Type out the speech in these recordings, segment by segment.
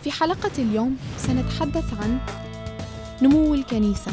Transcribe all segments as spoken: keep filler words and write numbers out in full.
في حلقة اليوم سنتحدث عن نمو الكنيسة.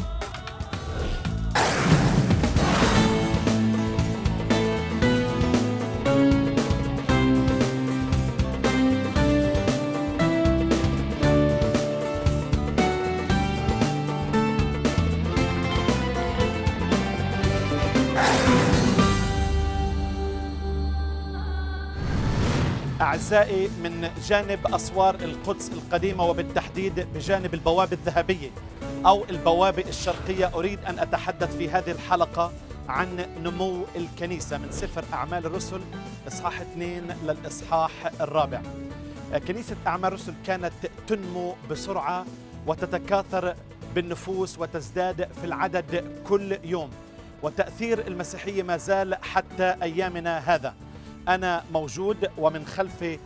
أعزائي، من جانب أسوار القدس القديمة وبالتحديد بجانب البوابة الذهبية أو البوابة الشرقية، أريد أن أتحدث في هذه الحلقة عن نمو الكنيسة من سفر أعمال الرسل إصحاح اثنين للإصحاح الرابع. كنيسة أعمال الرسل كانت تنمو بسرعة وتتكاثر بالنفوس وتزداد في العدد كل يوم، وتأثير المسيحية ما زال حتى أيامنا هذا. أنا موجود ومن خلفي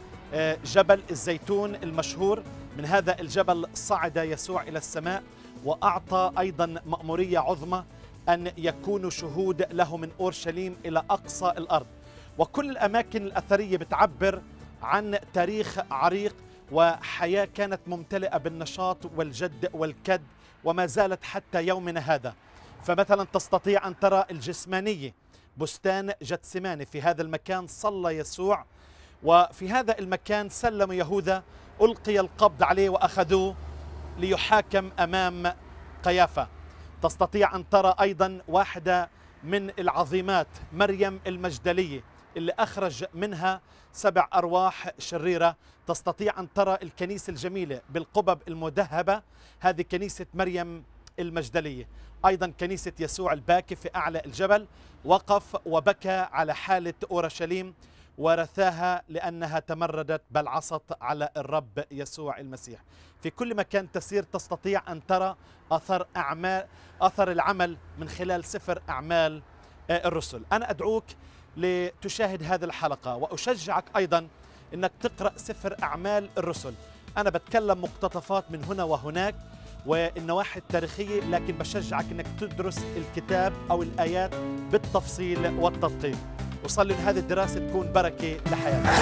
جبل الزيتون المشهور. من هذا الجبل صعد يسوع إلى السماء وأعطى أيضا مأمورية عظمى أن يكونوا شهود له من أورشليم إلى أقصى الأرض. وكل الأماكن الأثرية بتعبر عن تاريخ عريق وحياة كانت ممتلئة بالنشاط والجد والكد وما زالت حتى يومنا هذا. فمثلا تستطيع أن ترى الجسمانية، بستان جتسماني، في هذا المكان صلى يسوع، وفي هذا المكان سلم يهوذا، ألقي القبض عليه وأخذوه ليحاكم أمام قيافة. تستطيع أن ترى أيضا واحدة من العظيمات، مريم المجدلية، اللي أخرج منها سبع أرواح شريرة. تستطيع أن ترى الكنيسة الجميلة بالقبب المذهبة، هذه كنيسة مريم المجدلية. أيضا كنيسة يسوع الباكي في أعلى الجبل، وقف وبكى على حالة أورشليم ورثاها لأنها تمردت بل عصت على الرب يسوع المسيح. في كل مكان تسير تستطيع أن ترى أثر أعمال أثر العمل من خلال سفر أعمال الرسل. أنا أدعوك لتشاهد هذه الحلقة وأشجعك أيضا أنك تقرأ سفر أعمال الرسل. أنا بتكلم مقتطفات من هنا وهناك والنواحي التاريخية، لكن بشجعك أنك تدرس الكتاب أو الآيات بالتفصيل والتدقيق. وصلي أن هذه الدراسة تكون بركة لحياتك.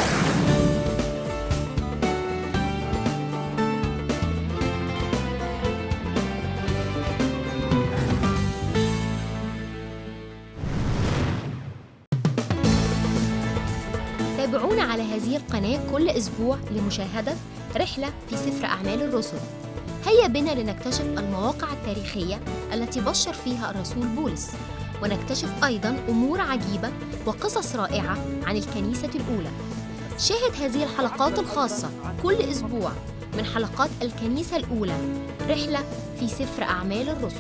تابعونا على هذه القناة كل أسبوع لمشاهدة رحلة في سفر أعمال الرسل. هيا بنا لنكتشف المواقع التاريخية التي بشر فيها الرسول بولس، ونكتشف أيضاً أمور عجيبة وقصص رائعة عن الكنيسة الأولى. شاهد هذه الحلقات الخاصة كل أسبوع من حلقات الكنيسة الأولى، رحلة في سفر أعمال الرسل.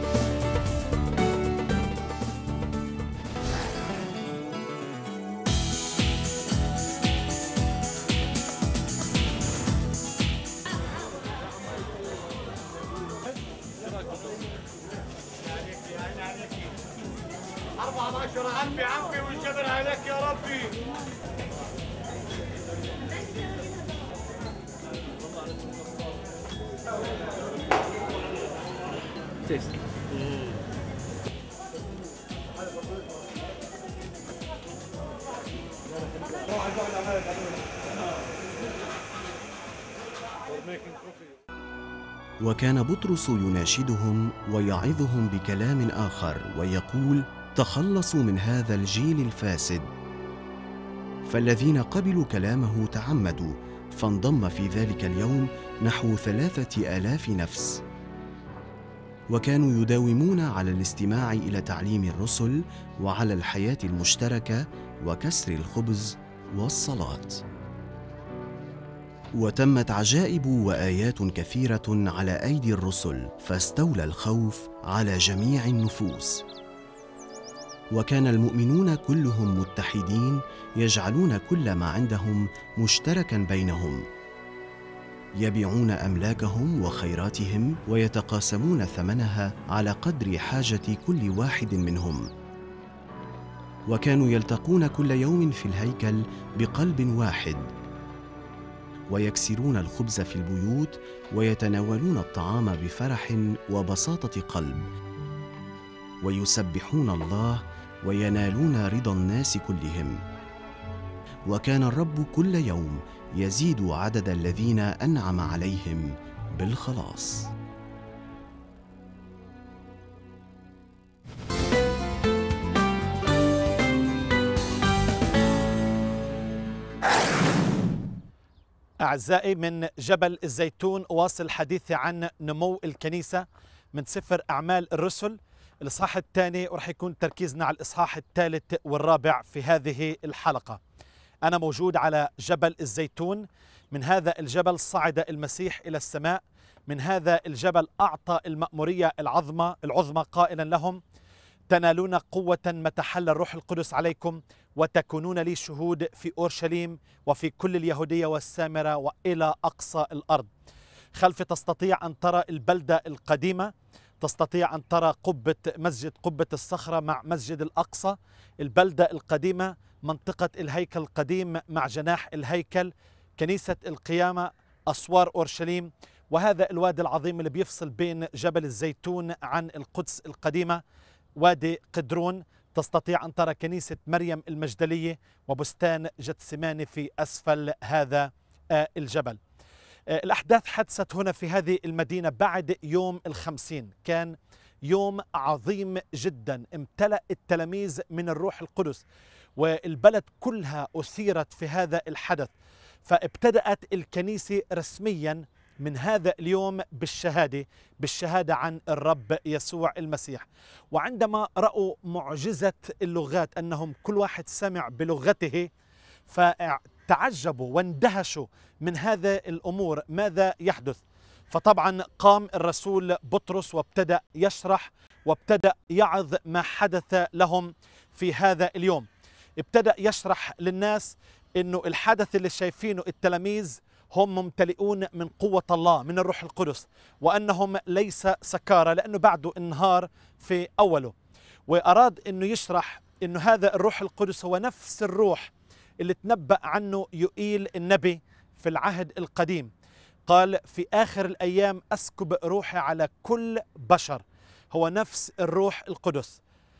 أربعة عشر عمي عمي والجبل عليك يا ربي. وكان بطرس يناشدهم ويعظهم بكلام آخر ويقول: تخلصوا من هذا الجيل الفاسد. فالذين قبلوا كلامه تعمدوا، فانضم في ذلك اليوم نحو ثلاثة آلاف نفس، وكانوا يداومون على الاستماع إلى تعليم الرسل وعلى الحياة المشتركة وكسر الخبز والصلاة. وتمت عجائب وآيات كثيرة على أيدي الرسل، فاستولى الخوف على جميع النفوس. وكان المؤمنون كلهم متحدين، يجعلون كل ما عندهم مشتركا بينهم، يبيعون أملاكهم وخيراتهم ويتقاسمون ثمنها على قدر حاجة كل واحد منهم. وكانوا يلتقون كل يوم في الهيكل بقلب واحد، ويكسرون الخبز في البيوت ويتناولون الطعام بفرح وبساطة قلب، ويسبحون الله وينالون رضا الناس كلهم. وكان الرب كل يوم يزيد عدد الذين أنعم عليهم بالخلاص. أعزائي، من جبل الزيتون أواصل حديثي عن نمو الكنيسة من سفر أعمال الرسل الإصحاح الثاني، ورح يكون تركيزنا على الإصحاح الثالث والرابع في هذه الحلقة. أنا موجود على جبل الزيتون. من هذا الجبل صعد المسيح إلى السماء. من هذا الجبل أعطى المأمورية العظمى العظمى قائلا لهم: تنالون قوة متى حل الروح القدس عليكم، وتكونون لي شهود في أورشليم وفي كل اليهودية والسامرة وإلى أقصى الأرض. خلف تستطيع أن ترى البلدة القديمة، تستطيع أن ترى قبة مسجد قبة الصخرة مع مسجد الأقصى، البلدة القديمة، منطقة الهيكل القديم مع جناح الهيكل، كنيسة القيامة، أسوار أورشليم، وهذا الوادي العظيم اللي بيفصل بين جبل الزيتون عن القدس القديمة، وادي قدرون. تستطيع أن ترى كنيسة مريم المجدلية وبستان جتسماني في أسفل هذا الجبل. الأحداث حدثت هنا في هذه المدينة بعد يوم الخمسين. كان يوم عظيم جدا، امتلأ التلاميذ من الروح القدس، والبلد كلها أثيرت في هذا الحدث. فابتدأت الكنيسة رسميا من هذا اليوم بالشهادة بالشهادة عن الرب يسوع المسيح. وعندما رأوا معجزة اللغات، أنهم كل واحد سمع بلغته، فتعجبوا واندهشوا من هذا الأمور، ماذا يحدث؟ فطبعا قام الرسول بطرس وابتدأ يشرح وابتدأ يعظ ما حدث لهم في هذا اليوم. ابتدأ يشرح للناس إنه الحدث اللي شايفينه التلاميذ هم ممتلئون من قوة الله، من الروح القدس، وأنهم ليس سكارى، لأنه بعده النهار في أوله. وأراد أنه يشرح أنه هذا الروح القدس هو نفس الروح اللي تنبأ عنه يوئيل النبي في العهد القديم. قال: في آخر الأيام أسكب روحي على كل بشر. هو نفس الروح القدس.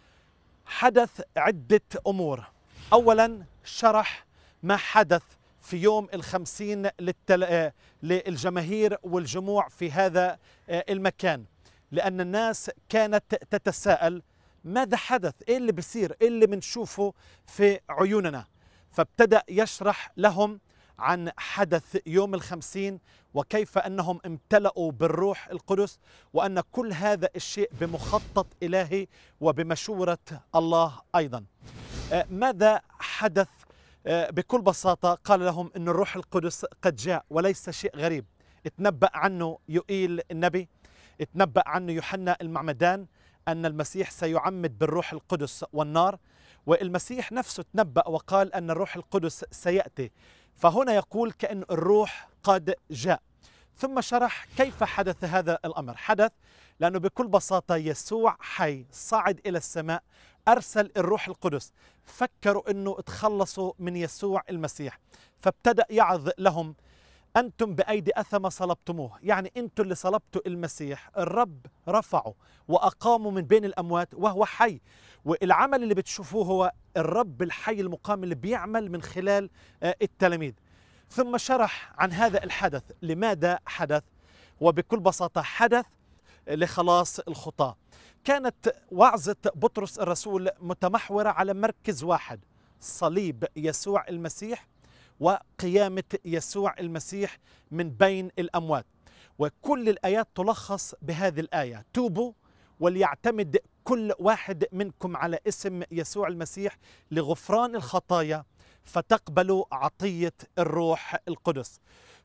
حدث عدة أمور. أولا شرح ما حدث في يوم الخمسين للتل... للجماهير والجموع في هذا المكان، لأن الناس كانت تتساءل: ماذا حدث؟ إيه اللي بيصير؟ إيه اللي بنشوفه في عيوننا؟ فابتدأ يشرح لهم عن حدث يوم الخمسين، وكيف أنهم امتلأوا بالروح القدس، وأن كل هذا الشيء بمخطط إلهي وبمشورة الله أيضا. ماذا حدث؟ بكل بساطة قال لهم أن الروح القدس قد جاء، وليس شيء غريب. اتنبأ عنه يوئيل النبي، اتنبأ عنه يوحنا المعمدان، أن المسيح سيعمد بالروح القدس والنار، والمسيح نفسه تنبأ وقال أن الروح القدس سيأتي. فهنا يقول كأن الروح قد جاء. ثم شرح كيف حدث هذا الأمر. حدث لأنه بكل بساطة يسوع حي صعد إلى السماء، أرسل الروح القدس. فكروا أنه تخلصوا من يسوع المسيح، فابتدأ يعظ لهم: أنتم بأيدي أثمة صلبتموه، يعني أنتم اللي صلبتوا المسيح، الرب رفعه وأقاموا من بين الأموات وهو حي، والعمل اللي بتشوفوه هو الرب الحي المقام اللي بيعمل من خلال التلاميذ. ثم شرح عن هذا الحدث، لماذا حدث، وبكل بساطة حدث لخلاص الخطاة. كانت وعظة بطرس الرسول متمحورة على مركز واحد: صليب يسوع المسيح وقيامة يسوع المسيح من بين الأموات. وكل الآيات تلخص بهذه الآية: توبوا وليعتمد كل واحد منكم على اسم يسوع المسيح لغفران الخطايا فتقبلوا عطية الروح القدس.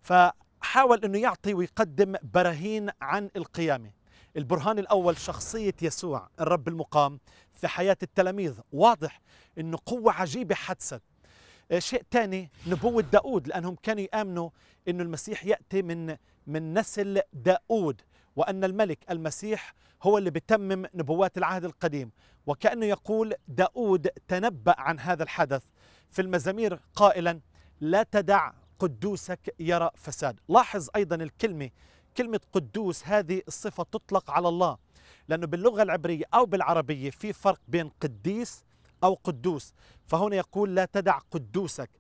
فحاول أنه يعطي ويقدم براهين عن القيامة. البرهان الأول شخصية يسوع الرب المقام في حياة التلاميذ، واضح أنه قوة عجيبة حدثت. شيء ثاني نبوة داود، لأنهم كانوا يآمنوا أن المسيح يأتي من من نسل داود، وأن الملك المسيح هو اللي بتمم نبوات العهد القديم. وكأنه يقول داود تنبأ عن هذا الحدث في المزامير قائلا: لا تدع قدوسك يرى فساد. لاحظ أيضا الكلمة، كلمة قدوس هذه الصفة تطلق على الله، لأنه باللغة العبرية أو بالعربية في فرق بين قديس أو قدوس. فهنا يقول لا تدع قدوسك،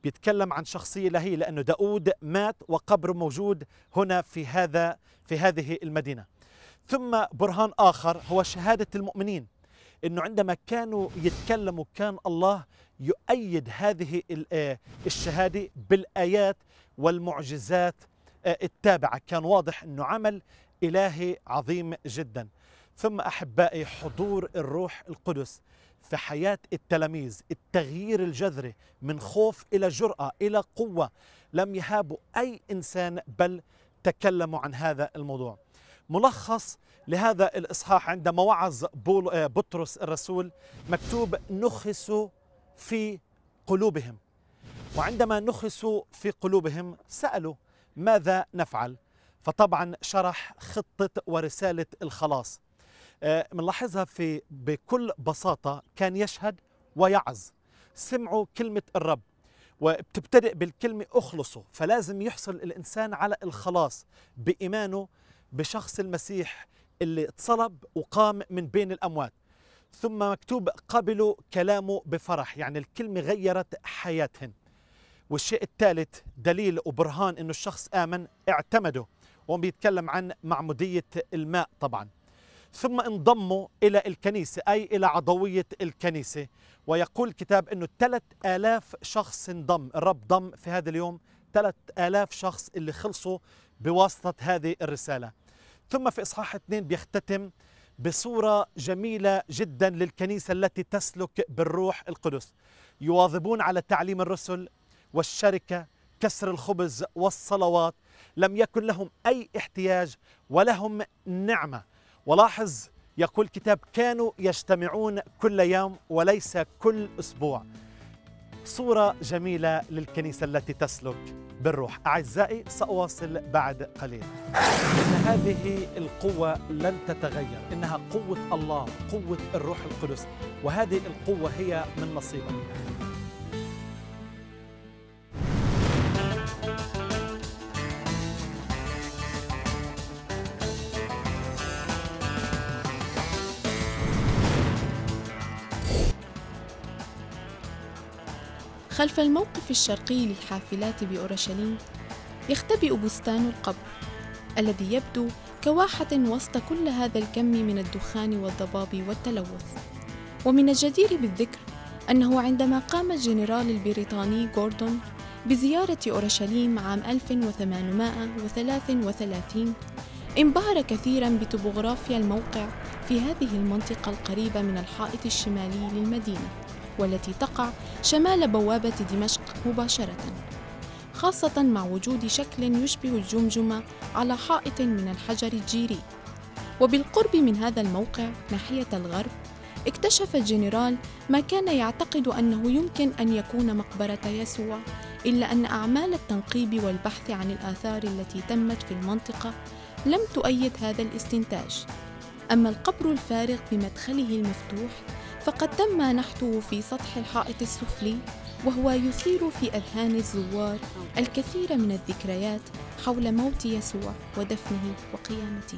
بيتكلم عن شخصية إلهية، لأنه داود مات وقبره موجود هنا في هذا في هذه المدينة. ثم برهان آخر هو شهادة المؤمنين، أنه عندما كانوا يتكلموا كان الله يؤيد هذه الشهادة بالآيات والمعجزات التابعة. كان واضح أنه عمل إلهي عظيم جدا. ثم أحبائي، حضور الروح القدس في حياة التلاميذ، التغيير الجذري من خوف إلى جرأة إلى قوة، لم يهابوا أي إنسان بل تكلموا عن هذا الموضوع. ملخص لهذا الإصحاح عندما وعظ بطرس الرسول مكتوب نخسوا في قلوبهم، وعندما نخسوا في قلوبهم سألوا ماذا نفعل؟ فطبعا شرح خطة ورسالة الخلاص. بنلاحظها في بكل بساطة، كان يشهد ويعظ. سمعوا كلمة الرب وبتبتدئ بالكلمة أخلصوا، فلازم يحصل الإنسان على الخلاص بإيمانه بشخص المسيح اللي اتصلب وقام من بين الأموات. ثم مكتوب قبلوا كلامه بفرح، يعني الكلمة غيرت حياتهم. والشيء الثالث دليل وبرهان إنه الشخص آمن، اعتمدوا، وهم بيتكلم عن معمودية الماء طبعا. ثم انضموا إلى الكنيسة، أي إلى عضوية الكنيسة. ويقول الكتاب أنه ثلاث آلاف شخص انضم، الرب ضم في هذا اليوم ثلاث آلاف شخص اللي خلصوا بواسطة هذه الرسالة. ثم في إصحاح اثنين بيختتم بصورة جميلة جدا للكنيسة التي تسلك بالروح القدس. يواظبون على تعليم الرسل والشركة، كسر الخبز والصلوات، لم يكن لهم أي احتياج ولهم نعمة. ولاحظ يقول الكتاب كانوا يجتمعون كل يوم وليس كل أسبوع. صورة جميلة للكنيسة التي تسلك بالروح. أعزائي، سأواصل بعد قليل. إن هذه القوة لن تتغير، إنها قوة الله، قوة الروح القدس، وهذه القوة هي من نصيبك. خلف الموقف الشرقي للحافلات بأورشليم يختبئ بستان القبر الذي يبدو كواحة وسط كل هذا الكم من الدخان والضباب والتلوث. ومن الجدير بالذكر أنه عندما قام الجنرال البريطاني غوردون بزيارة أورشليم عام ألف وثمانمائة وثلاثة وثلاثين انبهر كثيراً بطبوغرافيا الموقع في هذه المنطقة القريبة من الحائط الشمالي للمدينة، والتي تقع شمال بوابة دمشق مباشرة، خاصة مع وجود شكل يشبه الجمجمة على حائط من الحجر الجيري. وبالقرب من هذا الموقع ناحية الغرب اكتشف الجنرال ما كان يعتقد أنه يمكن أن يكون مقبرة يسوع، إلا أن أعمال التنقيب والبحث عن الآثار التي تمت في المنطقة لم تؤيد هذا الاستنتاج. أما القبر الفارغ بمدخله المفتوح فقد تم نحته في سطح الحائط السفلي، وهو يثير في أذهان الزوار الكثير من الذكريات حول موت يسوع ودفنه وقيامته.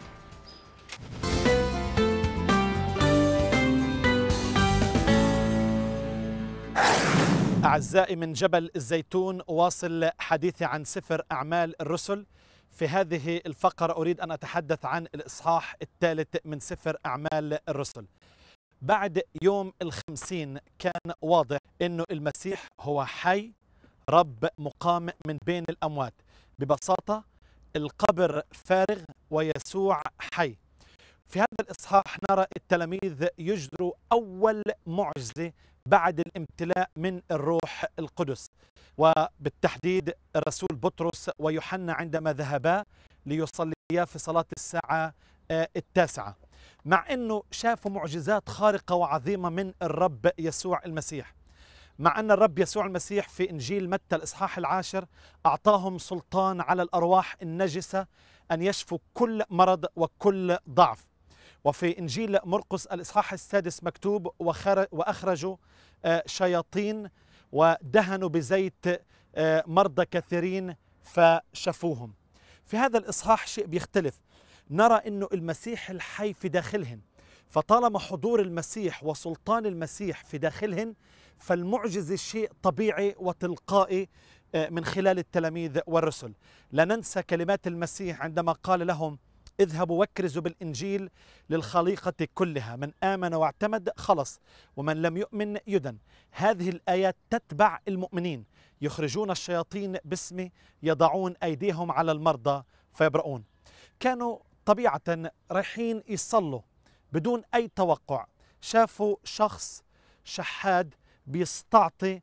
أعزائي، من جبل الزيتون واصل حديثي عن سفر أعمال الرسل. في هذه الفقرة أريد أن أتحدث عن الإصحاح الثالث من سفر أعمال الرسل. بعد يوم الخمسين كان واضح أنه المسيح هو حي، رب مقام من بين الأموات. ببساطة القبر فارغ ويسوع حي. في هذا الإصحاح نرى التلاميذ يجروا أول معجزة بعد الامتلاء من الروح القدس، وبالتحديد الرسول بطرس ويوحنا عندما ذهبا ليصليا في صلاة الساعة التاسعة، مع أنه شافوا معجزات خارقة وعظيمة من الرب يسوع المسيح. مع أن الرب يسوع المسيح في إنجيل متى الإصحاح العاشر أعطاهم سلطان على الأرواح النجسة أن يشفوا كل مرض وكل ضعف. وفي إنجيل مرقس الإصحاح السادس مكتوب وأخرجوا شياطين ودهنوا بزيت مرضى كثيرين فشفوهم. في هذا الإصحاح شيء بيختلف، نرى أنه المسيح الحي في داخلهم، فطالما حضور المسيح وسلطان المسيح في داخلهن، فالمعجزة شيء طبيعي وتلقائي من خلال التلاميذ والرسل. لا ننسى كلمات المسيح عندما قال لهم: اذهبوا واكرزوا بالإنجيل للخليقة كلها، من آمن واعتمد خلص، ومن لم يؤمن يدن. هذه الآيات تتبع المؤمنين: يخرجون الشياطين باسمي، يضعون أيديهم على المرضى فيبرؤون. كانوا طبيعة رايحين يصلوا بدون أي توقع، شافوا شخص شحاد بيستعطي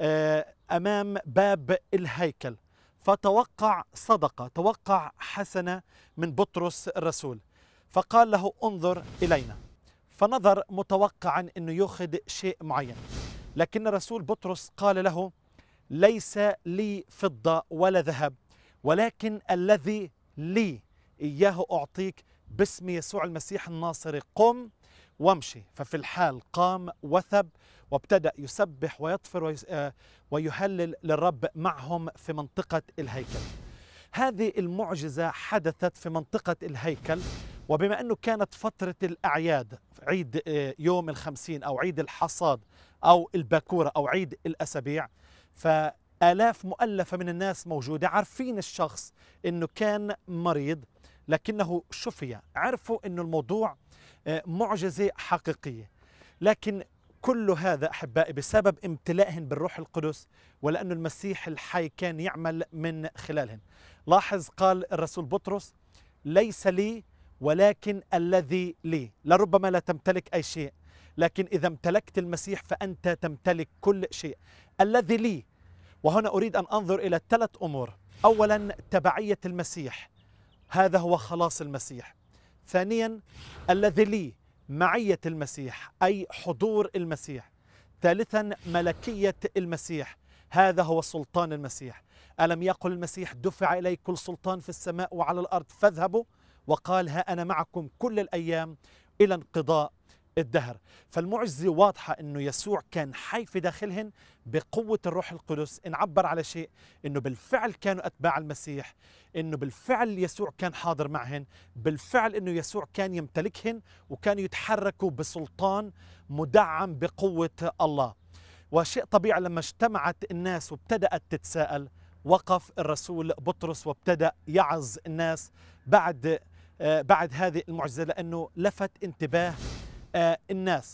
أمام باب الهيكل، فتوقع صدقة، توقع حسنة من بطرس الرسول، فقال له: انظر إلينا. فنظر متوقعا أنه يأخذ شيء معين، لكن الرسول بطرس قال له: ليس لي فضة ولا ذهب، ولكن الذي لي إياه أعطيك، باسم يسوع المسيح الناصري قم وامشي. ففي الحال قام وثب وابتدأ يسبح ويطفر ويهلل للرب معهم في منطقة الهيكل. هذه المعجزة حدثت في منطقة الهيكل، وبما أنه كانت فترة الأعياد، عيد يوم الخمسين أو عيد الحصاد أو الباكورة أو عيد الأسابيع، فآلاف مؤلفة من الناس موجودة، عارفين الشخص أنه كان مريض لكنه شفي، عرفوا أنه الموضوع معجزة حقيقية. لكن كل هذا أحبائي بسبب امتلائهن بالروح القدس، ولأن المسيح الحي كان يعمل من خلالهن. لاحظ قال الرسول بطرس: ليس لي ولكن الذي لي. لربما لا تمتلك أي شيء، لكن إذا امتلكت المسيح فأنت تمتلك كل شيء. الذي لي، وهنا أريد أن أنظر إلى ثلاث أمور. أولا تبعية المسيح، هذا هو خلاص المسيح. ثانيا الذي لي، معية المسيح أي حضور المسيح. ثالثا ملكية المسيح، هذا هو سلطان المسيح. ألم يقل المسيح: دفع إلي كل سلطان في السماء وعلى الأرض، فاذهبوا، وقال: ها أنا معكم كل الأيام إلى انقضاء الدهر. فالمعجزة واضحة أنه يسوع كان حي في داخلهن بقوة الروح القدس. إن عبر على شيء أنه بالفعل كانوا أتباع المسيح، أنه بالفعل يسوع كان حاضر معهن، بالفعل أنه يسوع كان يمتلكهن، وكانوا يتحركوا بسلطان مدعم بقوة الله. وشيء طبيعي لما اجتمعت الناس وابتدأت تتساءل، وقف الرسول بطرس وابتدأ يعظ الناس بعد آه بعد هذه المعجزة، لأنه لفت انتباه آه الناس.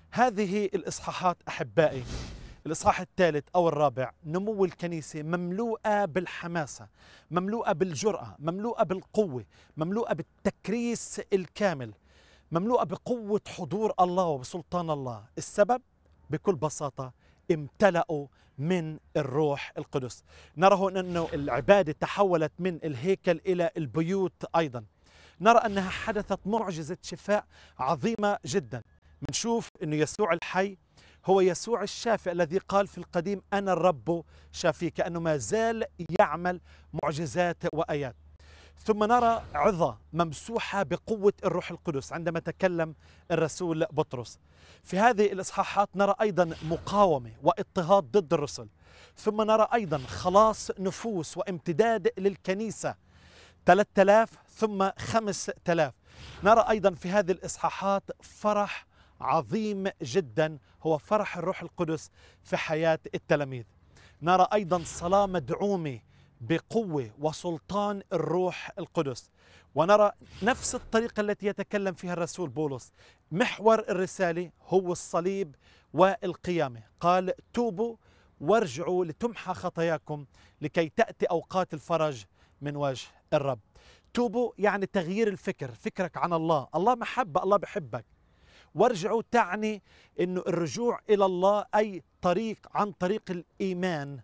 هذه الإصحاحات أحبائي، الإصحاح الثالث أو الرابع، نمو الكنيسة مملوءة بالحماسة، مملوءة بالجرأة، مملوءة بالقوة، مملوءة بالتكريس الكامل، مملوءة بقوة حضور الله وبسلطان الله. السبب بكل بساطة امتلأوا من الروح القدس. نرى هنا أنه العبادة تحولت من الهيكل إلى البيوت أيضا. نرى أنها حدثت معجزة شفاء عظيمة جدا. منشوف أنه يسوع الحي هو يسوع الشافي الذي قال في القديم: أنا الرب شافيك، كأنه ما زال يعمل معجزات وآيات. ثم نرى عظة ممسوحة بقوة الروح القدس عندما تكلم الرسول بطرس. في هذه الإصحاحات نرى أيضا مقاومة واضطهاد ضد الرسل. ثم نرى أيضا خلاص نفوس وامتداد للكنيسة، ثلاثة آلاف ثم خمسة آلاف. نرى أيضا في هذه الإصحاحات فرح عظيم جدا، هو فرح الروح القدس في حياة التلاميذ. نرى أيضا صلاة مدعومة بقوة وسلطان الروح القدس. ونرى نفس الطريقة التي يتكلم فيها الرسول بولس. محور الرسالة هو الصليب والقيامة. قال: توبوا وارجعوا لتمحى خطاياكم لكي تأتي أوقات الفرج من وجه الرب. توبوا يعني تغيير الفكر، فكرك عن الله. الله محبة، الله بحبك. وارجعوا تعني أنه الرجوع إلى الله أي طريق عن طريق الإيمان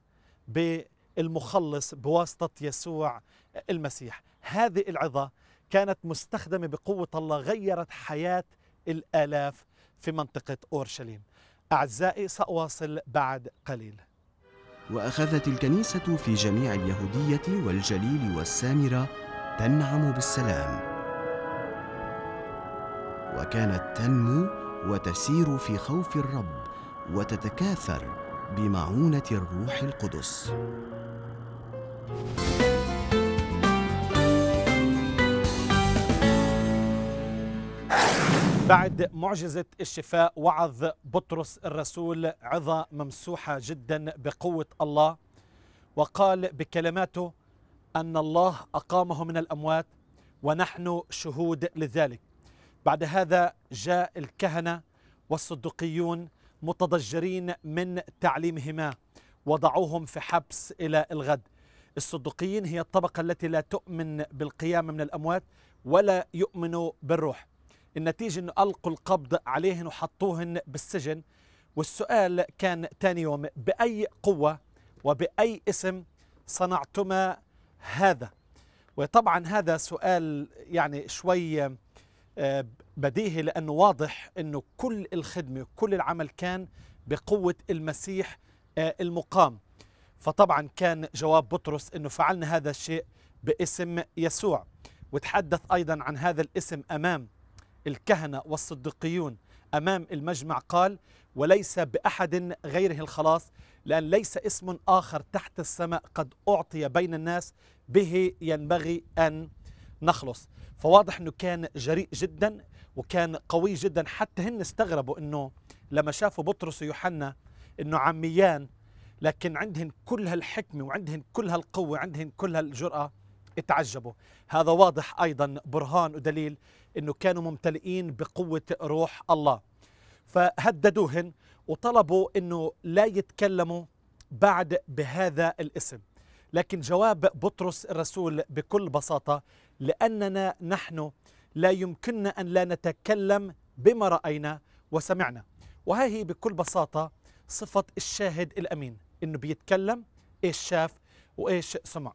بالمخلص بواسطة يسوع المسيح. هذه العظة كانت مستخدمة بقوة الله، غيرت حياة الآلاف في منطقة أورشليم. أعزائي سأواصل بعد قليل. وأخذت الكنيسة في جميع اليهودية والجليل والسامرة تنعم بالسلام، وكانت تنمو وتسير في خوف الرب وتتكاثر بمعونة الروح القدس. بعد معجزة الشفاء وعظ بطرس الرسول عظة ممسوحة جدا بقوة الله، وقال بكلماته أن الله أقامه من الأموات ونحن شهود لذلك. بعد هذا جاء الكهنة والصدقيون متضجرين من تعليمهما، وضعوهم في حبس إلى الغد. الصدقيين هي الطبقة التي لا تؤمن بالقيامة من الأموات ولا يؤمنوا بالروح. النتيجة أنه ألقوا القبض عليهن وحطوهن بالسجن. والسؤال كان تاني يوم: بأي قوة وبأي اسم صنعتما هذا؟ وطبعا هذا سؤال يعني شوي بديهي، لأنه واضح أنه كل الخدمة كل العمل كان بقوة المسيح المقام. فطبعا كان جواب بطرس أنه فعلنا هذا الشيء باسم يسوع، وتحدث أيضا عن هذا الاسم أمام الكهنة والصدقيون أمام المجمع. قال: وليس بأحد غيره الخلاص، لأن ليس اسم آخر تحت السماء قد أعطي بين الناس به ينبغي أن نخلص. فواضح أنه كان جريء جدا وكان قوي جدا، حتى هن استغربوا أنه لما شافوا بطرس ويوحنا أنه عميان لكن عندهن كل هالحكمة وعندهن كل هالقوة وعندهن كل هالجرأة، اتعجبوا. هذا واضح أيضا برهان ودليل أنه كانوا ممتلئين بقوة روح الله. فهددوهن وطلبوا أنه لا يتكلموا بعد بهذا الاسم. لكن جواب بطرس الرسول بكل بساطة: لأننا نحن لا يمكننا أن لا نتكلم بما رأينا وسمعنا. وهي هي بكل بساطة صفة الشاهد الأمين، أنه بيتكلم إيش شاف وإيش سمع.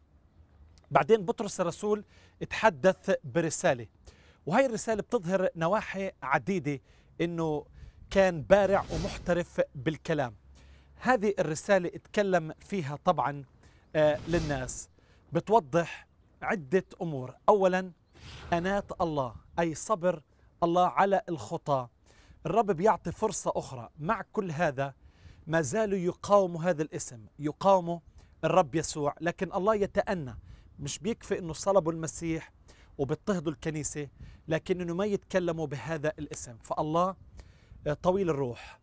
بعدين بطرس الرسول اتحدث برسالة، وهي الرسالة بتظهر نواحي عديدة أنه كان بارع ومحترف بالكلام. هذه الرسالة اتكلم فيها طبعا آه للناس، بتوضح عدة أمور. أولا أناة الله، أي صبر الله على الخطاة. الرب بيعطي فرصة أخرى. مع كل هذا ما زالوا يقاوموا هذا الاسم، يقاوموا الرب يسوع، لكن الله يتأنى. مش بيكفي أنه صلبوا المسيح وبيضطهدوا الكنيسة، لكن أنه ما يتكلموا بهذا الاسم. فالله طويل الروح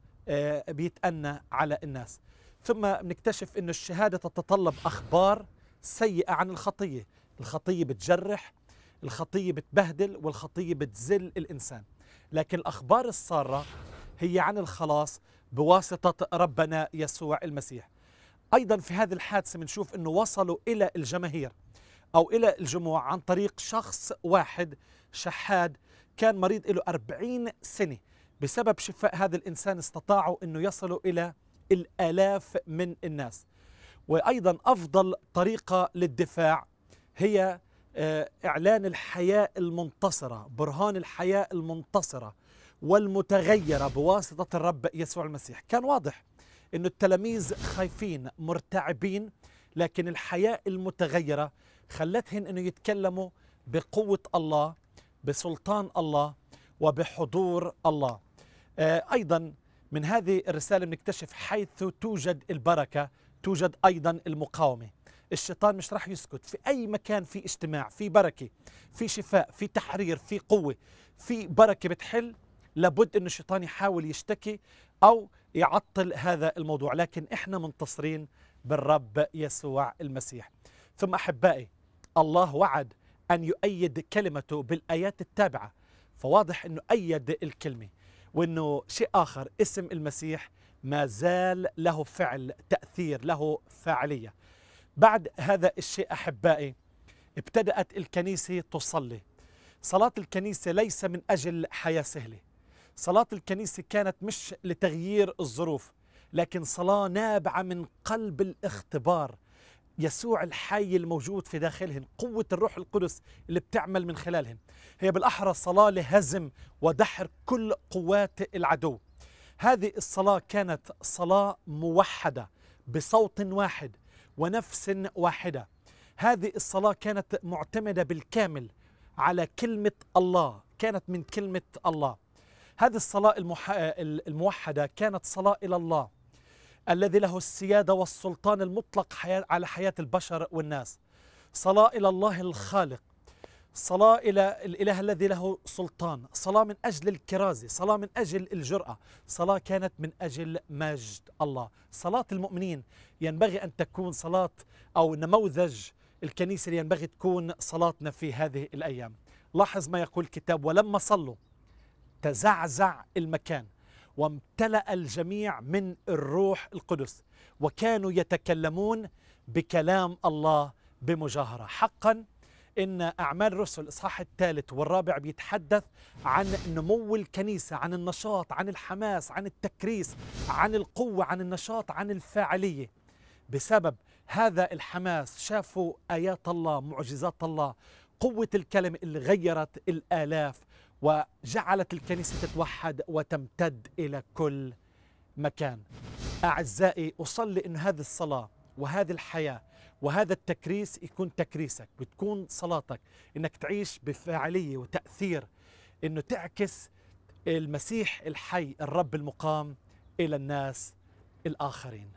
بيتأنى على الناس. ثم بنكتشف أن الشهادة تتطلب أخبار سيئة عن الخطية. الخطية بتجرح، الخطية بتبهدل، والخطية بتذل الإنسان. لكن الأخبار السارة هي عن الخلاص بواسطة ربنا يسوع المسيح. أيضا في هذه الحادثة بنشوف أنه وصلوا إلى الجماهير أو إلى الجموع عن طريق شخص واحد شحاد كان مريض له أربعين سنة. بسبب شفاء هذا الإنسان استطاعوا أنه يصلوا إلى الآلاف من الناس. وأيضا أفضل طريقة للدفاع هي إعلان الحياة المنتصرة، برهان الحياة المنتصرة والمتغيرة بواسطة الرب يسوع المسيح. كان واضح أن التلاميذ خايفين مرتعبين، لكن الحياة المتغيرة خلتهم أنه يتكلموا بقوة الله، بسلطان الله، وبحضور الله. أيضا من هذه الرسالة بنكتشف حيث توجد البركة توجد أيضا المقاومة. الشيطان مش راح يسكت. في أي مكان في اجتماع في بركة، في شفاء، في تحرير، في قوة، في بركة بتحل، لابد أن الشيطان يحاول يشتكي أو يعطل هذا الموضوع. لكن إحنا منتصرين بالرب يسوع المسيح. ثم أحبائي، الله وعد أن يؤيد كلمته بالآيات التابعة. فواضح أنه أيد الكلمة، وأنه شيء آخر، اسم المسيح ما زال له فعل، تأثير، له فاعلية. بعد هذا الشيء أحبائي ابتدأت الكنيسة تصلي. صلاة الكنيسة ليس من أجل حياة سهلة. صلاة الكنيسة كانت مش لتغيير الظروف، لكن صلاة نابعة من قلب الاختبار. يسوع الحي الموجود في داخلهن، قوة الروح القدس اللي بتعمل من خلالهن. هي بالأحرى صلاة لهزم ودحر كل قوات العدو. هذه الصلاة كانت صلاة موحدة بصوت واحد ونفس واحدة. هذه الصلاة كانت معتمدة بالكامل على كلمة الله، كانت من كلمة الله. هذه الصلاة الموحدة كانت صلاة إلى الله الذي له السيادة والسلطان المطلق على حياة البشر والناس. صلاة إلى الله الخالق، صلاة إلى الإله الذي له سلطان، صلاة من أجل الكرازة، صلاة من أجل الجرأة، صلاة كانت من أجل مجد الله. صلاة المؤمنين ينبغي أن تكون صلاة أو نموذج الكنيسة اللي ينبغي تكون صلاتنا في هذه الأيام. لاحظ ما يقول الكتاب: ولما صلوا تزعزع المكان وامتلأ الجميع من الروح القدس وكانوا يتكلمون بكلام الله بمجاهرة. حقا إن أعمال الرسل الإصحاح الثالث والرابع بيتحدث عن نمو الكنيسة، عن النشاط، عن الحماس، عن التكريس، عن القوة، عن النشاط، عن الفاعلية. بسبب هذا الحماس شافوا آيات الله، معجزات الله، قوة الكلمة اللي غيرت الآلاف وجعلت الكنيسة تتوحد وتمتد إلى كل مكان. أعزائي، أصلي أن هذه الصلاة وهذه الحياة وهذا التكريس يكون تكريسك، بتكون صلاتك إنك تعيش بفاعلية وتأثير، إنه تعكس المسيح الحي الرب المقام إلى الناس الآخرين.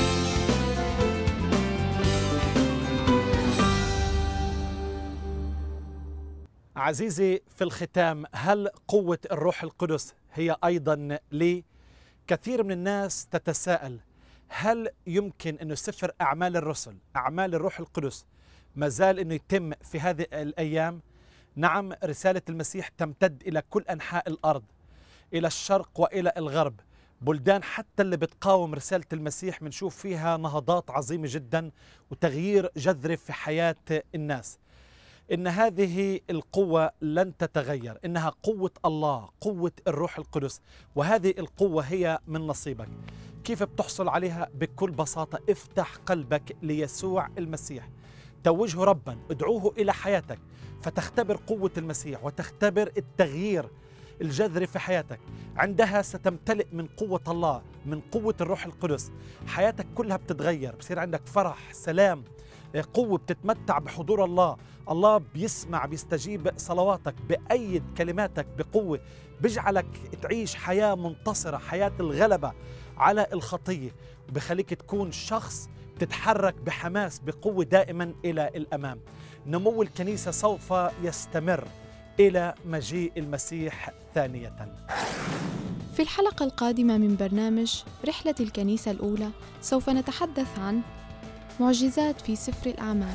عزيزي في الختام، هل قوة الروح القدس هي أيضا لي؟ كثير من الناس تتساءل: هل يمكن أنه سفر أعمال الرسل، أعمال الروح القدس، ما زال أنه يتم في هذه الأيام؟ نعم، رسالة المسيح تمتد إلى كل أنحاء الأرض، إلى الشرق وإلى الغرب. بلدان حتى اللي بتقاوم رسالة المسيح بنشوف فيها نهضات عظيمة جدا وتغيير جذري في حياة الناس. إن هذه القوة لن تتغير، إنها قوة الله، قوة الروح القدس، وهذه القوة هي من نصيبك. كيف بتحصل عليها؟ بكل بساطة افتح قلبك ليسوع المسيح، توجه ربا، ادعوه إلى حياتك فتختبر قوة المسيح وتختبر التغيير الجذري في حياتك. عندها ستمتلئ من قوة الله، من قوة الروح القدس. حياتك كلها بتتغير، بصير عندك فرح، سلام، قوة، بتتمتع بحضور الله. الله بيسمع، بيستجيب صلواتك، بأيد كلماتك بقوة، بيجعلك تعيش حياة منتصرة، حياة الغلبة على الخطية، وبخليك تكون شخص تتحرك بحماس بقوة دائما إلى الأمام. نمو الكنيسة سوف يستمر إلى مجيء المسيح ثانية. في الحلقة القادمة من برنامج رحلة الكنيسة الأولى سوف نتحدث عن معجزات في سفر الأعمال.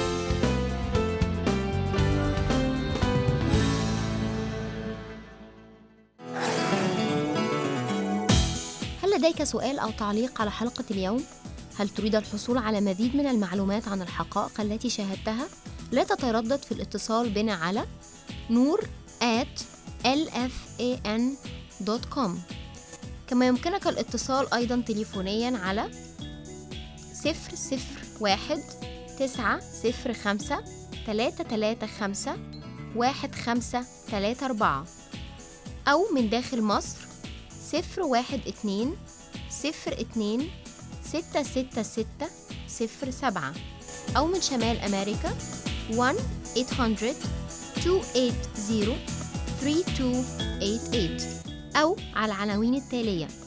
هل لديك سؤال أو تعليق على حلقة اليوم؟ هل تريد الحصول على مزيد من المعلومات عن الحقائق التي شاهدتها؟ لا تتردد في الاتصال بنا على نور آت إل إف إيه إن دوت كوم. كما يمكنك الاتصال أيضاً تليفونياً على صفر صفر واحد تسعة صفر خمسة ثلاثة ثلاثة خمسة واحد خمسة ثلاثة أربعة، أو من داخل مصر صفر واحد اثنين صفر اثنين ستة ستة ستة صفر سبعة، أو من شمال أمريكا واحد ثمانمئة اتنين ثمانية صفر ثلاثة اثنين ثمانية ثمانية، أو على العناوين التالية: